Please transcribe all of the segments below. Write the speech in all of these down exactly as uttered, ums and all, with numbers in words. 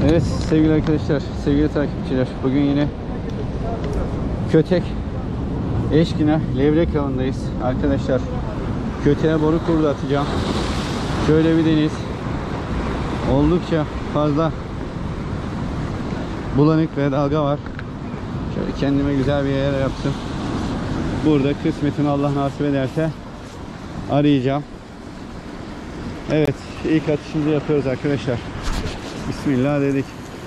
Evet sevgili arkadaşlar, sevgili takipçiler, bugün yine Kötek Eşkina Levrek avındayız arkadaşlar. Köteğe boru kurdu atacağım. Şöyle bir deniz, oldukça fazla bulanık ve dalga var. Şöyle kendime güzel bir yer yaptım. Burada kısmetini Allah nasip ederse arayacağım. Evet, ilk atışımızı yapıyoruz arkadaşlar. Bismillah dedik.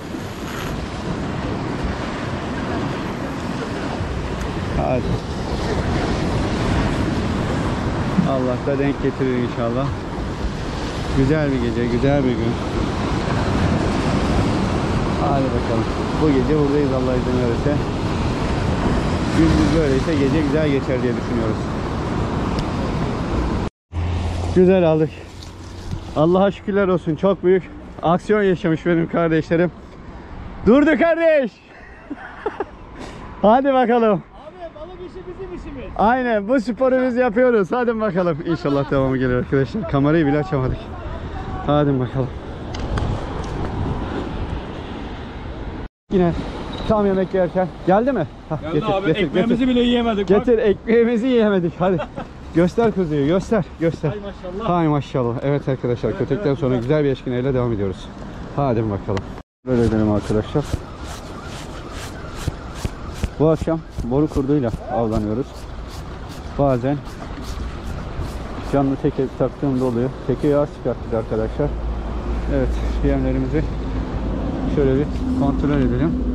Hadi. Allah da denk getirir inşallah. Güzel bir gece, güzel bir gün. Hadi bakalım. Bu gece buradayız Allah izin verirse. Gündüz böyleyse gece güzel geçer diye düşünüyoruz. Güzel aldık. Allah'a şükürler olsun. Çok büyük aksiyon yaşamış benim kardeşlerim. Durdu kardeş. Hadi bakalım. Abi balık işi bizim işimiz. Aynen, bu sporu biz yapıyoruz. Hadi bakalım. İnşallah devamı gelir arkadaşlar. Kamerayı bile açamadık. Hadi bakalım. Yine tam yemek yerken. Geldi mi? Hah, Geldi getir, abi. getir, Ekmeğimizi getir. bile yiyemedik. Getir, ekmeğimizi yiyemedik. Hadi. Göster kuzuyu, göster, göster. Hay maşallah. Hay maşallah. Evet arkadaşlar, evet, kötekten evet, sonra güzel bir eşkineyle devam ediyoruz. Hadi bakalım. Böyle edelim arkadaşlar. Bu akşam boru kurduyla avlanıyoruz. Bazen canlı teke taktığımda oluyor. Tekeyi az çıkarttık arkadaşlar. Evet, yemlerimizi şöyle bir kontrol edelim.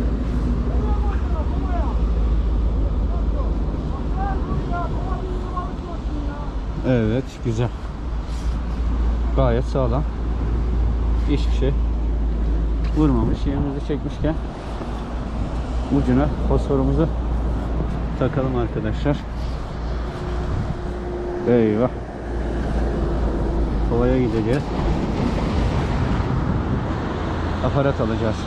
Evet, güzel. Gayet sağlam. Hiçbir şey vurmamış. Yemimizi çekmişken ucuna fosforumuzu takalım arkadaşlar. Eyvah. Kovaya gideceğiz. Aparat alacağız.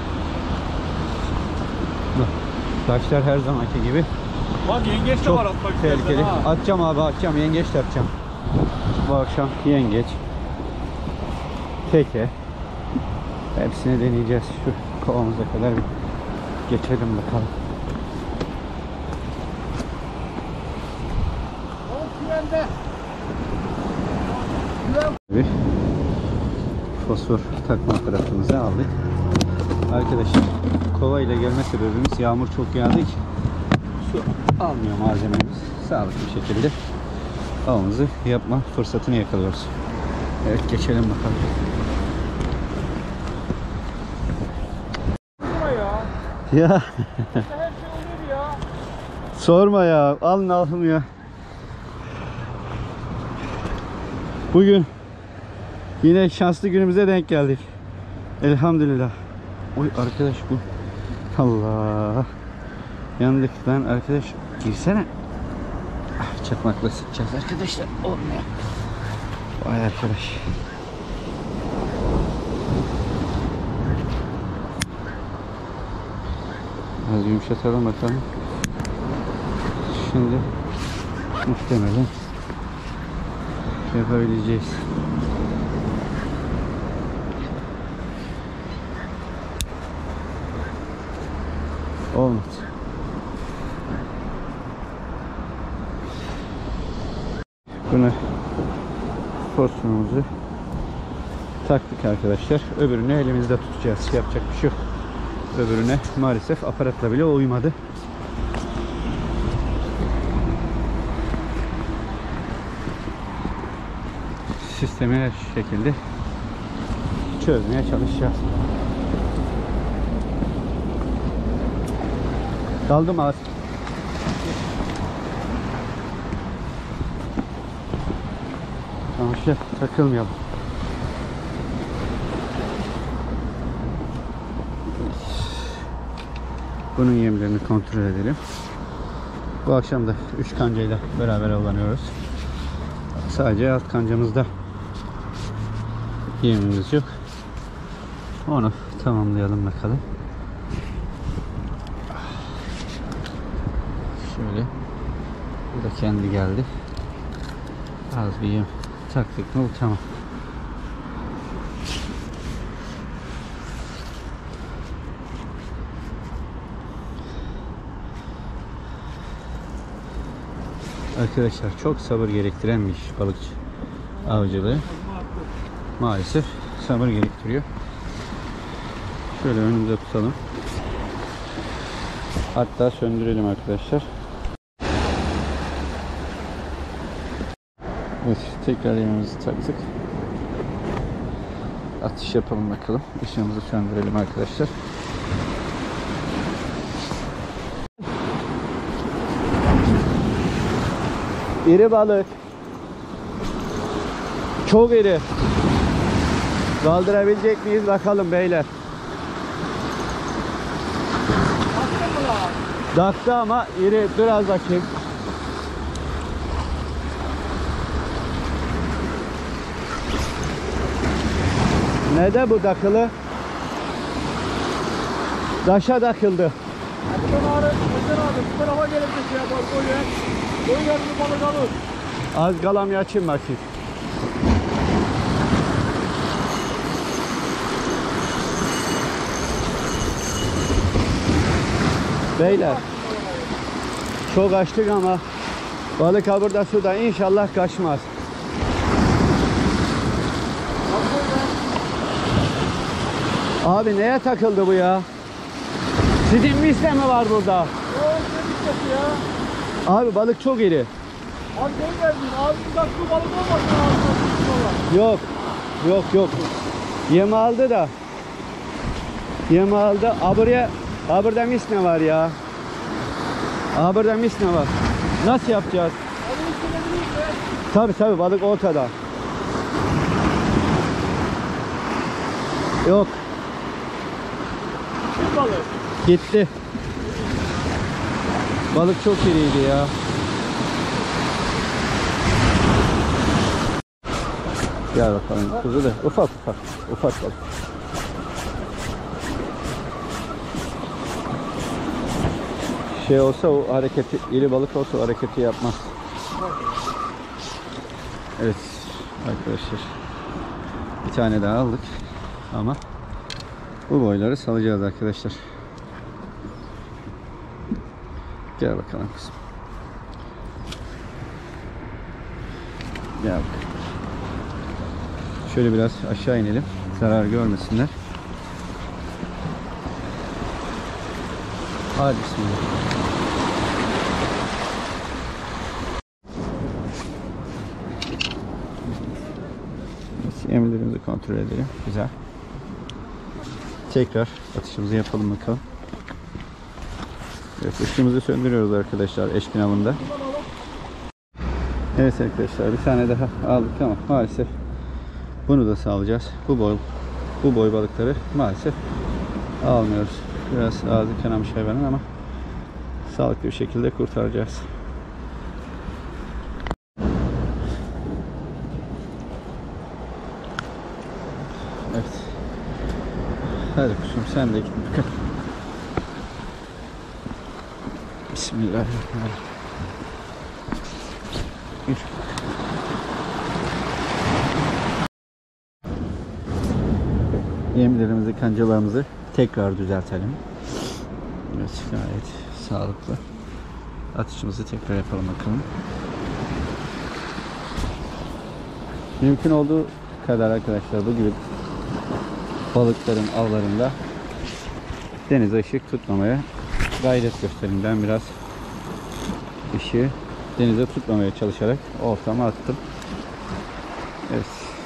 Taşlar her zamanki gibi. Bak yengeç de var atmak tehlikeli. Atacağım abi, atacağım. Yengeç de atacağım. Bu akşam yengeç, teke, hepsini deneyeceğiz. Şu kovamıza kadar bir geçelim bakalım. Bir fosfor takma aparatımızı aldık. Arkadaşlar, kova ile gelme sebebimiz yağmur çok yağdı ki su almıyor malzememiz. Sağlıklı bir şekilde avımızı yapma fırsatını yakalıyoruz. Evet, geçelim bakalım. Ya. Ya. Her şey olur ya. Sorma ya. Alın alım ya. Bugün yine şanslı günümüze denk geldik. Elhamdülillah. Oy arkadaş bu. Allah. Yandık lan arkadaş. Girsene. Çakmakla sıkacağız arkadaşlar. Olmuyor. Vay arkadaş. Az yumuşatalım bakalım. Şimdi muhtemelen yapabileceğiz. Olmadı. Bunu fosforumuzu taktık arkadaşlar. Öbürünü elimizde tutacağız. Yapacak bir şey yok. Öbürüne maalesef aparatla bile uymadı. Sistemi her şekilde çözmeye çalışacağız. Daldı mı az? Tamam, şey takılmayalım. Bunun yemlerini kontrol edelim. Bu akşam da üç kancayla beraber avlanıyoruz. Sadece alt kancamızda yemimiz yok. Onu tamamlayalım bakalım. Şöyle. Bu da kendi geldi. Az bir yem taktık mı tamam. Arkadaşlar çok sabır gerektiren bir iş balıkçı avcılığı. Maalesef sabır gerektiriyor. Şöyle önümüze tutalım. Hatta söndürelim arkadaşlar. Evet, tekrar yemimizi taktık. Atış yapalım bakalım. Işığımızı söndürelim arkadaşlar. İri balık. Çok iri. Kaldırabilecek miyiz bakalım beyler. Daktı ama iri. Dur az bakayım. Nede bu dakılı? Daşa dakıldı. Buradan ağrı, buradan ağrı. Bu tarafa gelecek ya. Bak o yer. O yer bir balık alır. Az galamya açayım bakayım. Beyler çok açtık ama balık ha burada suda, inşallah kaçmaz. Abi neye takıldı bu ya? Sizin misle mi var burada? O ne biçim ya? Abi balık çok iri. Abi sen geldin. Ağzından su balık olmasın ağzından su balık. Yok. Yok yok. Yem aldı da. Yem aldı. Aburaya, aburda misne var ya. Aburda misne var. Nasıl yapacağız? Abi üstüne bileyim be. Tabi tabi balık ortada. Yok. Kim balık? Gitti. Balık çok iriydi ya. Gel bakalım kuzu da ufak ufak ufak balık. Şey olsa o hareketi, iri balık olsa o hareketi yapmaz. Evet arkadaşlar, bir tane daha aldık ama bu boyları salacağız arkadaşlar. Gel bakalım kızım. Gel bakalım. Şöyle biraz aşağı inelim, zarar görmesinler. Hadi bismillah. Yemlerimizi kontrol edelim. Güzel. Tekrar atışımızı yapalım bakalım. Evet, ışığımızı söndürüyoruz arkadaşlar eşkin avında. Evet arkadaşlar, bir tane daha aldık ama maalesef bunu da sağlayacağız. Bu boy bu boy balıkları maalesef almıyoruz. Biraz ağzı kanamış hayvanın ama sağlıklı bir şekilde kurtaracağız. Evet. Hadi kuşum sen de git bakalım. Bismillahirrahmanirrahim. Yürü. Yemlerimizi, kancalarımızı tekrar düzeltelim. Evet, gayet sağlıklı. Atışımızı tekrar yapalım bakalım. Mümkün olduğu kadar arkadaşlar bu gibi balıkların avlarında denize ışık tutmamaya gayret gösterin. Ben biraz ışığı denize tutmamaya çalışarak ortama attım. Evet.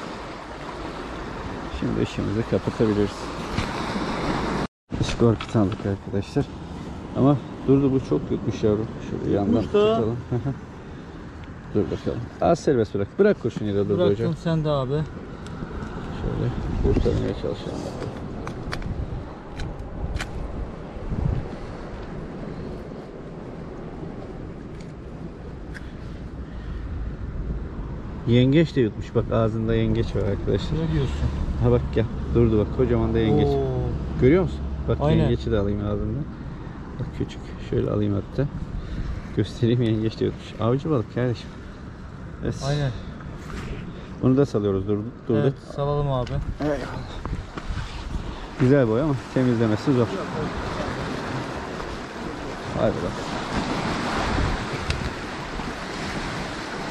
Şimdi ışığımızı kapatabiliriz. İskorpit aldık arkadaşlar. Ama durdu, bu çok yutmuş yavrum. Şöyle yandan tutalım. Dur bakalım. Az serbest bırak. Bırak kurşunu da dur hocam. Bıraktım sen de abi. Şöyle kurtarmaya çalışalım. Yengeç de yutmuş. Bak ağzında yengeç var arkadaşlar. Ne diyorsun? Ha bak gel. Durdu bak. Kocaman da yengeç. Oo. Görüyor musun? Bak Aynen. yengeci de alayım ağzından. Bak küçük. Şöyle alayım hatta. Göstereyim, yengeç de yutmuş. Avcı balık kardeşim. Evet. Aynen. Bunu da salıyoruz. Durdu. Durdu. Evet, salalım abi. Eyvallah. Güzel boy ama temizlemesi zor. Hadi bak.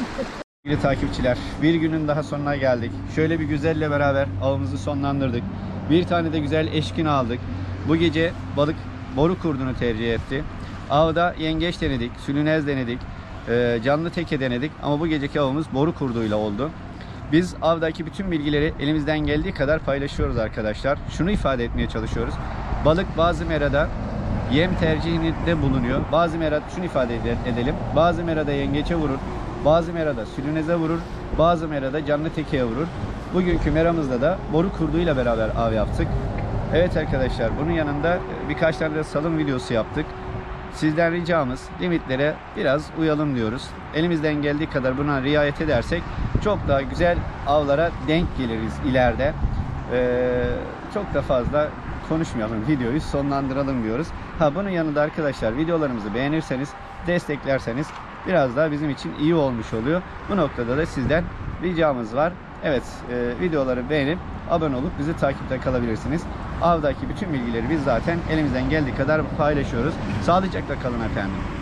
Sevgili takipçiler, bir günün daha sonuna geldik. Şöyle bir güzelle beraber avımızı sonlandırdık. Bir tane de güzel eşkin aldık. Bu gece balık boru kurdunu tercih etti. Avda yengeç denedik, sülünez denedik, canlı teke denedik ama bu geceki avımız boru kurduyla oldu. Biz avdaki bütün bilgileri elimizden geldiği kadar paylaşıyoruz arkadaşlar. Şunu ifade etmeye çalışıyoruz. Balık bazı merada yem tercihinde bulunuyor. Bazı merada şunu ifade edelim. Bazı merada yengeçe vurur. Bazı merada sülüneze vurur. Bazı merada canlı tekeye vurur. Bugünkü meramızda da boru kurduyla beraber av yaptık. Evet arkadaşlar, bunun yanında birkaç tane de salım videosu yaptık. Sizden ricamız limitlere biraz uyalım diyoruz. Elimizden geldiği kadar buna riayet edersek çok daha güzel avlara denk geliriz ileride. Ee, çok da fazla konuşmayalım, videoyu sonlandıralım diyoruz. Ha, bunun yanında arkadaşlar videolarımızı beğenirseniz, desteklerseniz biraz daha bizim için iyi olmuş oluyor. Bu noktada da sizden ricamız var. Evet, e, videoları beğenip abone olup bizi takipte kalabilirsiniz. Avdaki bütün bilgileri biz zaten elimizden geldiği kadar paylaşıyoruz. Sağlıcakla kalın efendim.